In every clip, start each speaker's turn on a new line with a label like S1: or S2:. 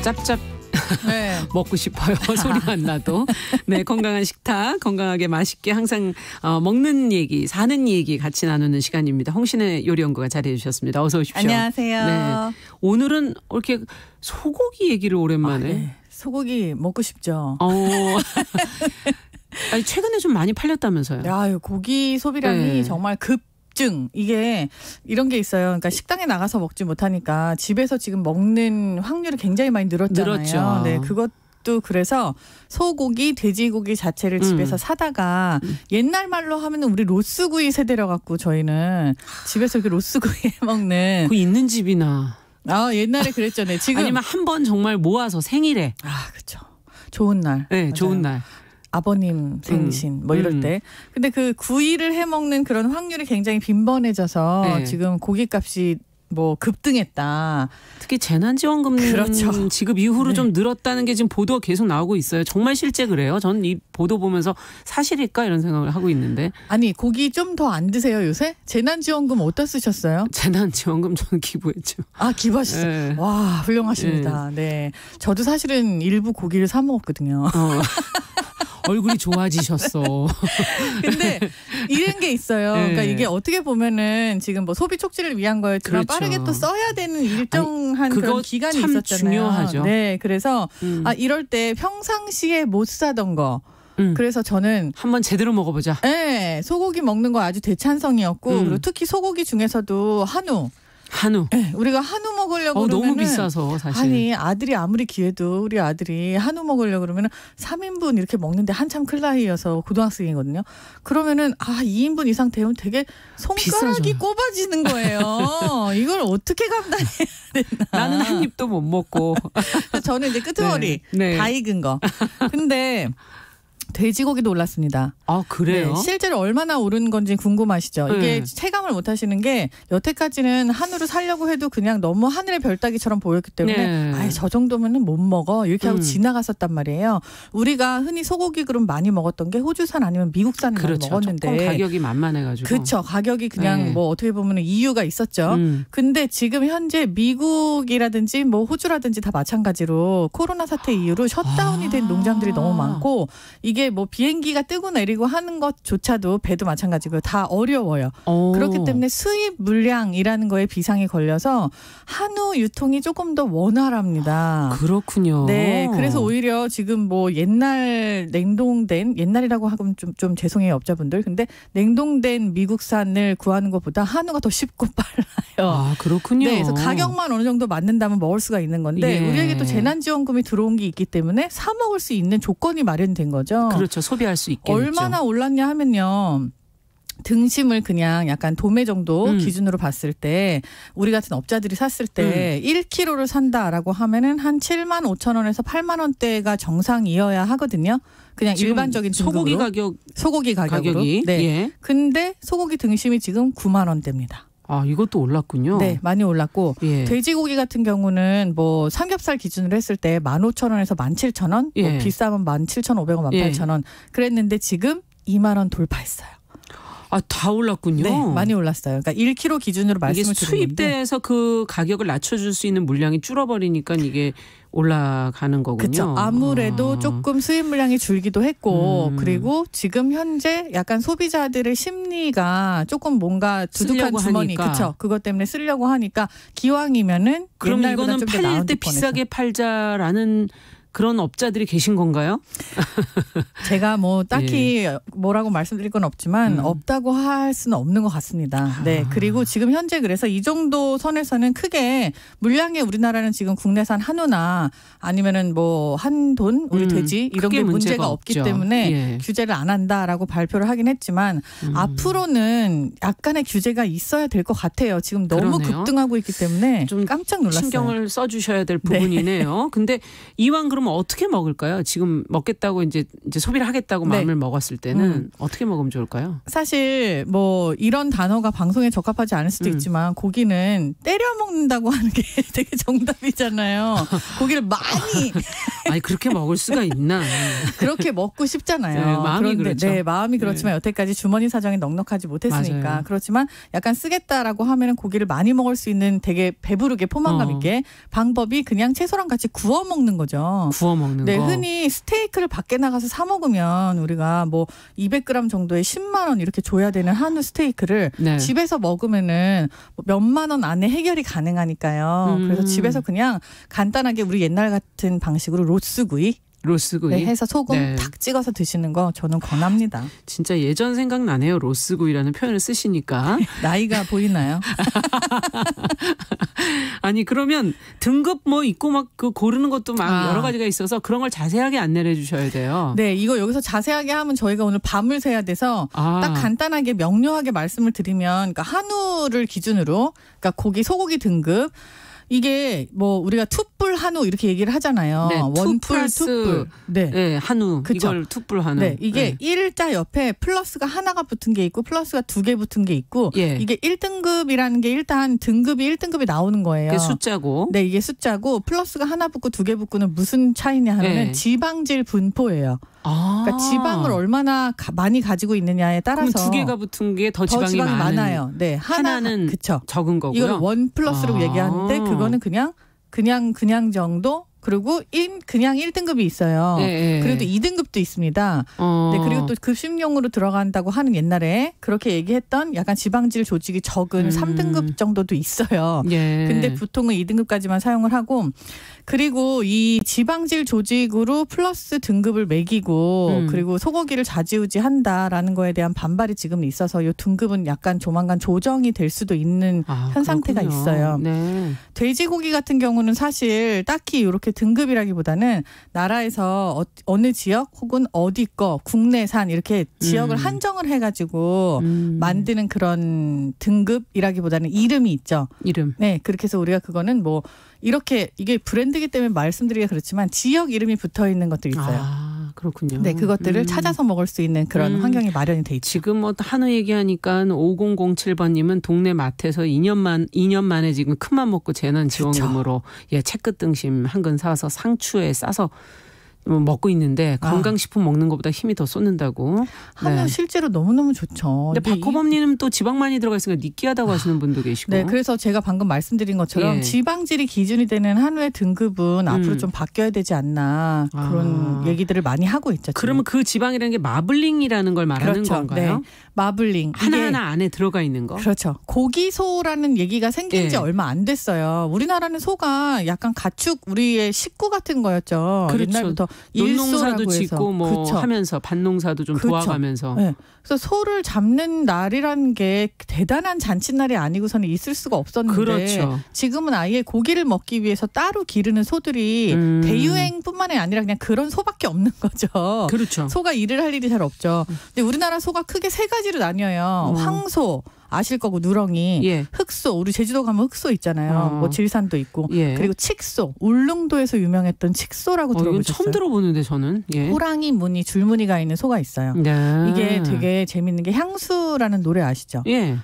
S1: 짭짭
S2: 네.
S1: 먹고 싶어요. 소리만 나도. 네, 건강한 식탁, 건강하게 맛있게 항상 먹는 얘기, 사는 얘기 같이 나누는 시간입니다. 홍신의 요리연구가 자리해 주셨습니다. 어서 오십시오.
S2: 안녕하세요.
S1: 네, 오늘은 이렇게 소고기 얘기를 오랜만에.
S2: 네. 소고기 먹고 싶죠.
S1: 아니, 최근에 좀 많이 팔렸다면서요.
S2: 야, 고기 소비량이
S1: 네.
S2: 정말 이게 이런 게 있어요. 그러니까 식당에 나가서 먹지 못하니까 집에서 지금 먹는 확률이 굉장히 많이 늘었잖아요.
S1: 늘었죠.
S2: 네, 그것도 그래서 소고기, 돼지고기 자체를 집에서 사다가 옛날 말로 하면 우리 로스구이 세대려 갖고 저희는 집에서 이렇게 로스구이 해 먹는.
S1: 그 있는 집이나.
S2: 옛날에 그랬잖아요. 지금
S1: 아니면 한 번 정말 모아서 생일에.
S2: 그렇죠. 좋은 날.
S1: 네,
S2: 맞아요.
S1: 좋은 날.
S2: 아버님 생신 뭐 이럴 때. 근데 그 구이를 해 먹는 그런 확률이 굉장히 빈번해져서
S1: 네.
S2: 지금 고기값이 뭐 급등했다.
S1: 특히 재난지원금
S2: 그렇죠.
S1: 지급 이후로
S2: 네.
S1: 좀 늘었다는 게 지금 보도가 계속 나오고 있어요. 정말 실제 그래요? 전 이 보도 보면서 사실일까 이런 생각을 하고 있는데.
S2: 아니 고기 좀 더 안 드세요 요새? 재난지원금 어디다 쓰셨어요?
S1: 재난지원금 저는 기부했죠.
S2: 기부하셨어요.
S1: 네.
S2: 와 훌륭하십니다. 네. 저도 사실은 일부 고기를 사 먹었거든요.
S1: 얼굴이 좋아지셨어.
S2: 근데 이런 게 있어요.
S1: 네.
S2: 그러니까 이게 어떻게 보면은 지금 뭐 소비 촉진을 위한 거였지만
S1: 그렇죠.
S2: 빠르게 또 써야 되는 일정한 그런 기간이
S1: 참
S2: 있었잖아요.
S1: 중요하죠.
S2: 네, 그래서 이럴 때 평상시에 못 사던 거. 그래서 저는
S1: 한번 제대로 먹어보자.
S2: 네, 소고기 먹는 거 아주 대찬성이었고 그리고 특히 소고기 중에서도 한우. 네, 우리가 한우 먹으려고 그러면은
S1: 너무 비싸서 사실.
S2: 아니 아들이 아무리 귀해도 우리 아들이 한우 먹으려고 그러면은 3인분 이렇게 먹는데 한참 클 나이여서 고등학생이거든요. 그러면은 2인분 이상 되면 되게 손가락이
S1: 비싸죠.
S2: 꼽아지는 거예요. 이걸 어떻게 감당해야 되나.
S1: 나는 한 입도 못 먹고.
S2: 저는 이제 끄트머리
S1: 네.
S2: 다 익은 거. 근데 돼지고기도 올랐습니다.
S1: 그래요?
S2: 네, 실제로 얼마나 오른 건지 궁금하시죠? 이게
S1: 네.
S2: 체감을 못 하시는 게 여태까지는 한우를 사려고 해도 그냥 너무 하늘의 별 따기처럼 보였기 때문에
S1: 네.
S2: 저 정도면은 못 먹어 이렇게 하고 지나갔었단 말이에요. 우리가 흔히 소고기 그럼 많이 먹었던 게 호주산 아니면 미국산을
S1: 그렇죠.
S2: 많이 먹었는데
S1: 조금 가격이 만만해가지고.
S2: 그렇죠. 가격이 그냥
S1: 네.
S2: 뭐 어떻게 보면 이유가 있었죠. 근데 지금 현재 미국이라든지 뭐 호주라든지 다 마찬가지로 코로나 사태 이후로 셧다운이 된 농장들이 너무 많고 이게 뭐 비행기가 뜨고 내리고 하는 것조차도 배도 마찬가지고요. 다 어려워요. 그렇기 때문에 수입 물량이라는 거에 비상이 걸려서 한우 유통이 조금 더 원활합니다.
S1: 그렇군요.
S2: 네, 그래서 오히려 지금 뭐 옛날 냉동된 옛날이라고 하면 좀 죄송해요 업자분들. 근데 냉동된 미국산을 구하는 것보다 한우가 더 쉽고 빨라요.
S1: 그렇군요.
S2: 네, 그래서 가격만 어느 정도 맞는다면 먹을 수가 있는 건데 우리에게 또 재난지원금이 들어온 게 있기 때문에 사 먹을 수 있는 조건이 마련된 거죠.
S1: 그렇죠. 소비할 수 있겠죠.
S2: 얼마나 올랐냐 하면요. 등심을 그냥 약간 도매 정도 기준으로 봤을 때 우리 같은 업자들이 샀을 때 1kg를 산다라고 하면은 한 7만 5천 원에서 8만 원대가 정상이어야 하거든요. 그냥 일반적인
S1: 소고기
S2: 등급으로. 소고기 가격으로.
S1: 가격이.
S2: 네.
S1: 예.
S2: 근데 소고기 등심이 지금 9만 원대입니다.
S1: 이것도 올랐군요.
S2: 네, 많이 올랐고 돼지고기 같은 경우는 뭐 삼겹살 기준으로 했을 때 15,000원에서 17,000원, 뭐 비싸면 17,500원, 18,000원 그랬는데 지금 2만 원 돌파했어요.
S1: 다 올랐군요.
S2: 네, 많이 올랐어요. 그러니까 1kg 기준으로 말씀을 드리는데
S1: 수입돼서 그 가격을 낮춰줄 수 있는 물량이 줄어버리니까 이게 올라가는 거군요.
S2: 그렇죠. 아무래도 조금 수입 물량이 줄기도 했고 그리고 지금 현재 약간 소비자들의 심리가 조금 뭔가 두둑한 주머니 그렇죠. 그것 때문에 쓰려고 하니까 기왕이면은
S1: 그럼
S2: 옛날보다
S1: 이거는
S2: 좀 더
S1: 팔릴
S2: 나은
S1: 때
S2: 조건에서.
S1: 비싸게 팔자라는 그런 업자들이 계신 건가요?
S2: 제가 뭐 딱히 뭐라고 말씀드릴 건 없지만 없다고 할 수는 없는 것 같습니다. 네. 그리고 지금 현재 그래서 이 정도 선에서는 크게 물량에 우리나라는 지금 국내산 한우나 아니면은 뭐 한돈 우리 돼지 이런 게 문제가 없기 때문에 규제를 안 한다라고 발표를 하긴 했지만 앞으로는 약간의 규제가 있어야 될 것 같아요. 지금 너무 급등하고 있기 때문에 좀 깜짝 놀랐어요.
S1: 신경을 써주셔야 될 부분이네요. 근데 이왕 그럼 그러면 어떻게 먹을까요? 지금 먹겠다고 이제 소비를 하겠다고
S2: 네.
S1: 마음을 먹었을 때는 어떻게 먹으면 좋을까요?
S2: 사실 뭐 이런 단어가 방송에 적합하지 않을 수도 있지만 고기는 때려 먹는다고 하는 게 되게 정답이잖아요. 고기를 많이
S1: 아니 그렇게 먹을 수가 있나?
S2: 그렇게 먹고 싶잖아요.
S1: 네, 마음이
S2: 그런데
S1: 그렇죠.
S2: 네, 마음이 그렇지만 여태까지 주머니 사정이 넉넉하지 못했으니까.
S1: 맞아요.
S2: 그렇지만 약간 쓰겠다라고 하면은 고기를 많이 먹을 수 있는 되게 배부르게 포만감 있게 방법이 그냥 채소랑 같이 구워 먹는 거죠.
S1: 구워 먹는
S2: 네,
S1: 거.
S2: 흔히 스테이크를 밖에 나가서 사 먹으면 우리가 뭐 200g 정도에 10만 원 이렇게 줘야 되는 한우 스테이크를
S1: 네.
S2: 집에서 먹으면은 몇만 원 안에 해결이 가능하니까요. 그래서 집에서 그냥 간단하게 우리 옛날 같은 방식으로 로스구이
S1: 로스구이.
S2: 네, 해서 소금
S1: 네.
S2: 탁 찍어서 드시는 거 저는 권합니다.
S1: 진짜 예전 생각나네요. 로스구이라는 표현을 쓰시니까.
S2: 나이가 보이나요?
S1: 아니 그러면 등급 뭐 있고 막 그 고르는 것도 막
S2: 아.
S1: 여러 가지가 있어서 그런 걸 자세하게 안내를 해주셔야 돼요.
S2: 네, 이거 여기서 자세하게 하면 저희가 오늘 밤을 새야 돼서 딱 간단하게 명료하게 말씀을 드리면 그러니까 한우를 기준으로 그러니까 고기 소고기 등급 이게 뭐 우리가 투뿔 한우 이렇게 얘기를 하잖아요.
S1: 네,
S2: 원뿔,
S1: 플러스
S2: 투뿔. 네.
S1: 네, 한우.
S2: 그쵸.
S1: 이걸 투뿔 한우.
S2: 네, 이게 일자 옆에 플러스가 하나가 붙은 게 있고 플러스가 2개 붙은 게 있고
S1: 예.
S2: 이게 1등급이라는 게 일단 등급이 1등급이 나오는 거예요.
S1: 그게 숫자고.
S2: 네, 이게 숫자고 플러스가 하나 붙고 2개 붙고는 무슨 차이냐 하면은
S1: 네.
S2: 지방질 분포예요.
S1: 아.
S2: 그러니까 지방을 얼마나 많이 가지고 있느냐에 따라서
S1: 그럼 2개가 붙은 게 더
S2: 더
S1: 지방이 많은.
S2: 많아요. 네,
S1: 하나는
S2: 그쵸.
S1: 적은 거고요.
S2: 이걸 원 플러스로
S1: 아.
S2: 얘기하는데 그거는 그냥 정도. 그리고 그냥 1등급이 있어요.
S1: 예, 예.
S2: 그래도 2등급도 있습니다. 네, 그리고 또 급식용으로 들어간다고 하는 옛날에 그렇게 얘기했던 약간 지방질 조직이 적은 3등급 정도도 있어요.
S1: 예.
S2: 근데 보통은 2등급까지만 사용을 하고 그리고 이 지방질 조직으로 플러스 등급을 매기고 그리고 소고기를 좌지우지한다라는 거에 대한 반발이 지금 있어서 이 등급은 약간 조만간 조정이 될 수도 있는 현 상태가
S1: 그렇군요.
S2: 있어요.
S1: 네.
S2: 돼지고기 같은 경우는 사실 딱히 이렇게 등급이라기보다는 나라에서 어느 지역 혹은 어디 거 국내산 이렇게 지역을 한정을 해가지고 만드는 그런 등급이라기보다는 이름이 있죠.
S1: 이름.
S2: 네, 그렇게 해서 우리가 그거는 뭐 이렇게 이게 브랜드이기 때문에 말씀드리기가 그렇지만 지역 이름이 붙어 있는 것들이 있어요.
S1: 아, 그렇군요.
S2: 네, 그것들을 찾아서 먹을 수 있는 그런 환경이 마련이 돼 있죠.
S1: 지금 뭐 한우 얘기하니까 5007번님은 동네 마트에서 2년 만에 지금 큰맘 먹고 재난지원금으로 예, 채끝 등심 한 근 사서 상추에 싸서 먹고 있는데 건강식품 먹는 것보다 힘이 더 쏟는다고.
S2: 한우
S1: 네.
S2: 실제로 너무너무 좋죠.
S1: 근데 박호범님은 또 지방 많이 들어가 있으니까 느끼하다고 하시는 분도 계시고.
S2: 네, 그래서 제가 방금 말씀드린 것처럼
S1: 예.
S2: 지방질이 기준이 되는 한우의 등급은 앞으로 좀 바뀌어야 되지 않나 그런 얘기들을 많이 하고 있죠. 지금.
S1: 그러면 그 지방이라는 게 마블링이라는 걸 말하는
S2: 그렇죠.
S1: 건가요?
S2: 네. 마블링.
S1: 하나하나 안에 들어가 있는 거?
S2: 그렇죠. 고기소라는 얘기가 생긴 지
S1: 예.
S2: 얼마 안 됐어요. 우리나라는 소가 약간 가축 우리의 식구 같은 거였죠.
S1: 그렇죠.
S2: 옛날부터
S1: 논농사도
S2: 일소라고 해서.
S1: 짓고 뭐
S2: 그렇죠.
S1: 하면서 밭농사도 좀
S2: 그렇죠.
S1: 도와가면서.
S2: 네. 그래서 소를 잡는 날이라는 게 대단한 잔칫날이 아니고서는 있을 수가 없었는데
S1: 그렇죠.
S2: 지금은 아예 고기를 먹기 위해서 따로 기르는 소들이 대유행뿐만이 아니라 그냥 그런 소밖에 없는 거죠.
S1: 그렇죠.
S2: 소가 일을 할 일이 잘 없죠. 근데 우리나라 소가 크게 세 가지로 나뉘어요. 황소 아실 거고 누렁이,
S1: 예.
S2: 흑소 우리 제주도 가면 흑소 있잖아요. 뭐 질산도 있고
S1: 예.
S2: 그리고 칡소 울릉도에서 유명했던 칡소라고
S1: 이건
S2: 들어보셨어요?
S1: 처음 들어보는데 저는. 예.
S2: 호랑이 무늬 줄무늬가 있는 소가 있어요.
S1: 네.
S2: 이게 되게 재밌는 게 향수라는 노래 아시죠?
S1: 예.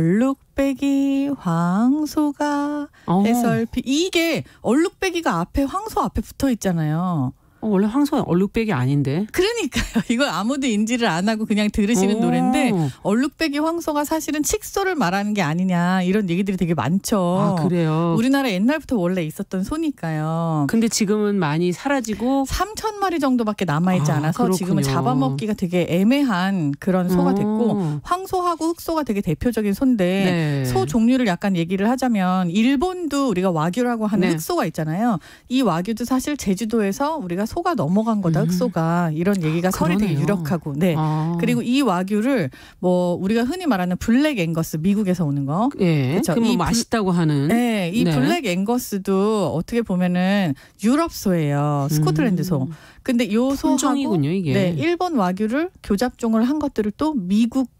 S2: 얼룩배기 황소가 해설피 이게 얼룩배기가 앞에 황소 앞에 붙어 있잖아요.
S1: 원래 황소가 얼룩배기 아닌데.
S2: 그러니까요. 이걸 아무도 인지를 안 하고 그냥 들으시는 노래인데 얼룩배기 황소가 사실은 칡소를 말하는 게 아니냐 이런 얘기들이 되게 많죠.
S1: 아, 그래요?
S2: 우리나라 옛날부터 원래 있었던 소니까요.
S1: 근데 지금은 많이 사라지고
S2: 3,000마리 정도밖에 남아있지 않아서
S1: 그렇군요.
S2: 지금은 잡아먹기가 되게 애매한 그런 소가 됐고 황소하고 흑소가 되게 대표적인 소인데
S1: 네.
S2: 소 종류를 약간 얘기를 하자면 일본도 우리가 와규라고 하는
S1: 네.
S2: 흑소가 있잖아요. 이 와규도 사실 제주도에서 우리가 소가 넘어간 거다 흑소가 이런 얘기가 설이 되게
S1: 그러네요.
S2: 유력하고 네. 그리고 이 와규를 뭐 우리가 흔히 말하는 블랙 앵거스 미국에서 오는 거
S1: 예.
S2: 그쵸?
S1: 그 뭐 맛있다고 하는.
S2: 네, 이
S1: 네.
S2: 블랙 앵거스도 어떻게 보면은 유럽 소예요. 스코틀랜드 소. 근데 요 소하고
S1: 품종이군요, 이게.
S2: 네, 일본 와규를 교잡종을 한 것들을 또 미국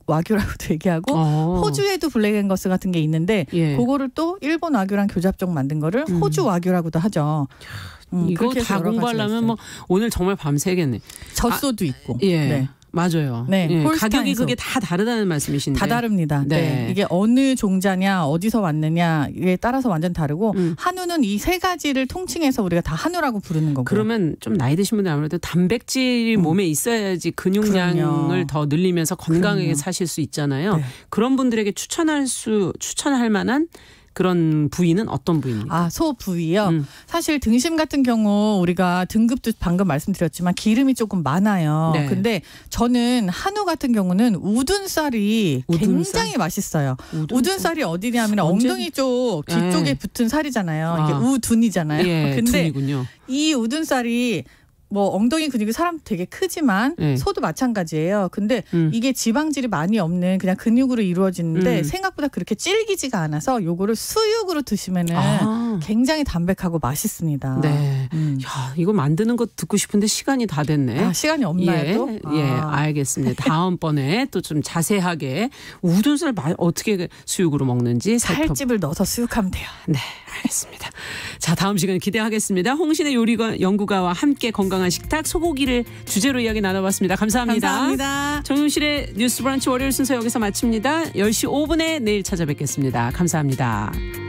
S2: 와규라고도 얘기하고 호주에도 블랙 앵거스 같은 게 있는데
S1: 예.
S2: 그거를 또 일본 와규랑 교잡종 만든 거를 호주 와규라고도 하죠.
S1: 이거 다 공부하려면 뭐 오늘 정말 밤새겠네.
S2: 젖소도 있고.
S1: 예.
S2: 네.
S1: 맞아요.
S2: 네,
S1: 예,
S2: 홀스타인소.
S1: 가격이 그게 다 다르다는 말씀이신데.
S2: 다 다릅니다.
S1: 네.
S2: 네. 이게 어느 종자냐 어디서 왔느냐에 따라서 완전 다르고 한우는 이 세 가지를 통칭해서 우리가 다 한우라고 부르는 거고.
S1: 그러면 좀 나이 드신 분들 아무래도 단백질이 몸에 있어야지 근육량을
S2: 그럼요.
S1: 더 늘리면서 건강하게
S2: 그럼요.
S1: 사실 수 있잖아요.
S2: 네.
S1: 그런 분들에게 추천할 만한 그런 부위는 어떤 부위입니까?
S2: 소 부위요. 사실 등심 같은 경우 우리가 등급도 방금 말씀드렸지만 기름이 조금 많아요.
S1: 네.
S2: 근데 저는 한우 같은 경우는 우둔살이 굉장히 맛있어요. 우둔살이 어디냐면 엉덩이 쪽 뒤쪽에 붙은 살이잖아요. 이게 우둔이잖아요.
S1: 예,
S2: 근데
S1: 둔이군요.
S2: 이 우둔살이 뭐 엉덩이 근육이 사람 되게 크지만 소도 마찬가지예요. 근데 이게 지방질이 많이 없는 그냥 근육으로 이루어지는데 생각보다 그렇게 질기지가 않아서 요거를 수육으로 드시면은 굉장히 담백하고 맛있습니다.
S1: 네. 야, 이거 만드는 거 듣고 싶은데 시간이 다 됐네.
S2: 시간이 없나요? 또?
S1: 예, 알겠습니다. 다음번에 또 좀 자세하게 우둔살 어떻게 수육으로 먹는지
S2: 살집을 넣어서 수육하면 돼요.
S1: 네, 알겠습니다. 자, 다음 시간 기대하겠습니다. 홍신의 요리가 연구가와 함께 건강한 식탁 소고기를 주제로 이야기 나눠봤습니다. 감사합니다.
S2: 감사합니다.
S1: 정윤실의 뉴스 브런치 월요일 순서 여기서 마칩니다. 10시 5분에 내일 찾아뵙겠습니다. 감사합니다.